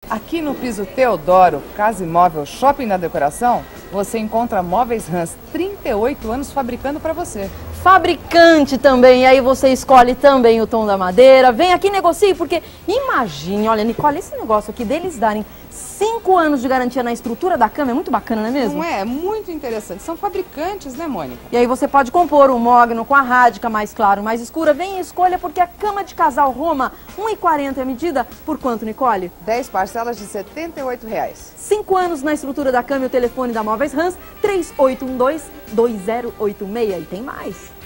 Aqui no piso Teodoro, Casa Imóvel Shopping da Decoração, você encontra móveis Hans, 38 anos fabricando para você. Fabricante também, e aí você escolhe também o tom da madeira. Vem aqui e negocie, porque imagine, olha, Nicole, esse negócio aqui deles darem 5 anos de garantia na estrutura da cama é muito bacana, não é mesmo? Não é? É muito interessante. São fabricantes, né, Mônica? E aí você pode compor o mogno com a rádica mais claro, mais escura. Vem e escolha, porque a cama de casal Roma, 1,40 a medida, por quanto, Nicole? 10 parcelas de R$ 78,00. 5 anos na estrutura da cama e o telefone da Móveis Hans, 3812-2086. E tem mais.